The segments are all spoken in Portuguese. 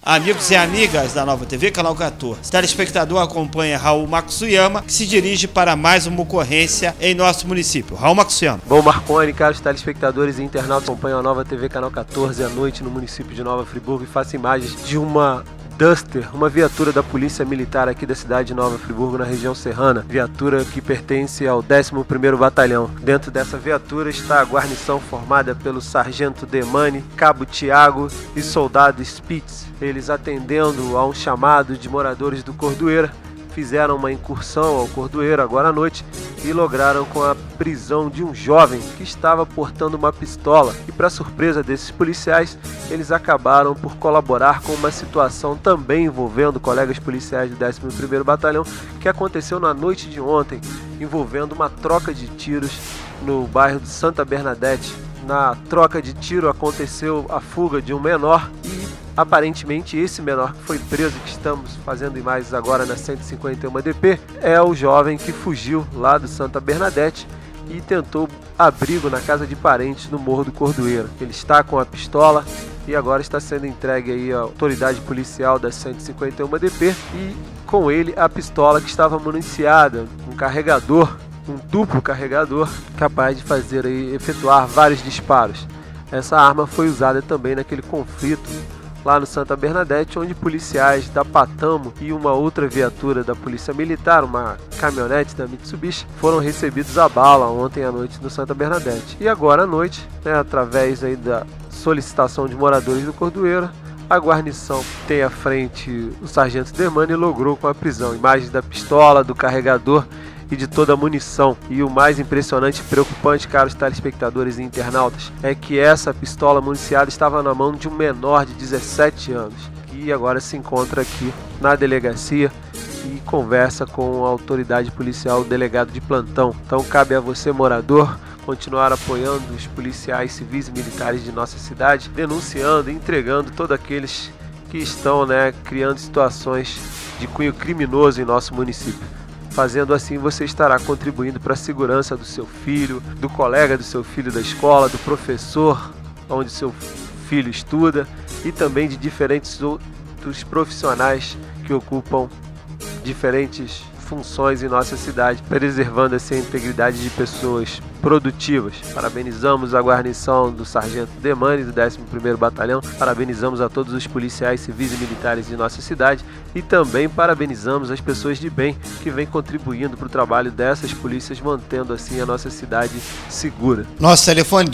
Amigos e amigas da Nova TV, Canal 14. Telespectador acompanha Raul Matsuyama, que se dirige para mais uma ocorrência em nosso município. Raul Matsuyama. Bom, Marconi, caros telespectadores e internautas, acompanham a Nova TV Canal 14 à noite no município de Nova Friburgo e faço imagens de uma Duster, uma viatura da Polícia Militar aqui da cidade de Nova Friburgo, na região serrana. Viatura que pertence ao 11º Batalhão. Dentro dessa viatura está a guarnição formada pelo Sargento Demani, Cabo Tiago e Soldado Spitz. Eles, atendendo a um chamado de moradores do Cordoeira, fizeram uma incursão ao Cordoeira agora à noite e lograram com a prisão de um jovem que estava portando uma pistola. E, para surpresa desses policiais, eles acabaram por colaborar com uma situação também envolvendo colegas policiais do 11º Batalhão, que aconteceu na noite de ontem, envolvendo uma troca de tiros no bairro de Santa Bernadette. Na troca de tiro aconteceu a fuga de um menor e aparentemente esse menor que foi preso, que estamos fazendo imagens agora na 151 DP, é o jovem que fugiu lá do Santa Bernadette e tentou abrigo na casa de parentes no Morro do Cordoeira. Ele está com a pistola e agora está sendo entregue aí à autoridade policial da 151 DP e com ele a pistola que estava municiada, um carregador, um duplo carregador capaz de fazer aí, efetuar vários disparos. Essa arma foi usada também naquele conflito lá no Santa Bernadette, onde policiais da Patamo e uma outra viatura da Polícia Militar, uma caminhonete da Mitsubishi, foram recebidos a bala ontem à noite no Santa Bernadette. E agora à noite, através aí da solicitação de moradores do Cordoeira, a guarnição tem à frente o Sargento Demani e logrou com a prisão. Imagens da pistola, do carregador e de toda a munição. E o mais impressionante e preocupante, caros telespectadores e internautas, é que essa pistola municiada estava na mão de um menor de 17 anos, que agora se encontra aqui na delegacia e conversa com a autoridade policial, o delegado de plantão. Então cabe a você, morador, continuar apoiando os policiais civis e militares de nossa cidade, denunciando e entregando todos aqueles que estão criando situações de cunho criminoso em nosso município. Fazendo assim, você estará contribuindo para a segurança do seu filho, do colega do seu filho da escola, do professor onde seu filho estuda e também de diferentes outros profissionais que ocupam diferentes funções em nossa cidade, preservando assim a integridade de pessoas produtivas. Parabenizamos a guarnição do Sargento Demani do 11º Batalhão, parabenizamos a todos os policiais civis e militares de nossa cidade e também parabenizamos as pessoas de bem que vêm contribuindo para o trabalho dessas polícias, mantendo assim a nossa cidade segura. Nosso telefone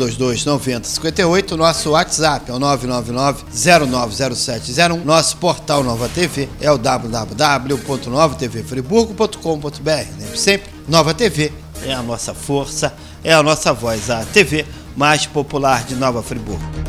2522-9058, nosso WhatsApp é o 999-090701, nosso portal Nova TV é o www.novatvfriburgo.com.br. Lembre sempre, Nova TV é a nossa força, é a nossa voz, a TV mais popular de Nova Friburgo.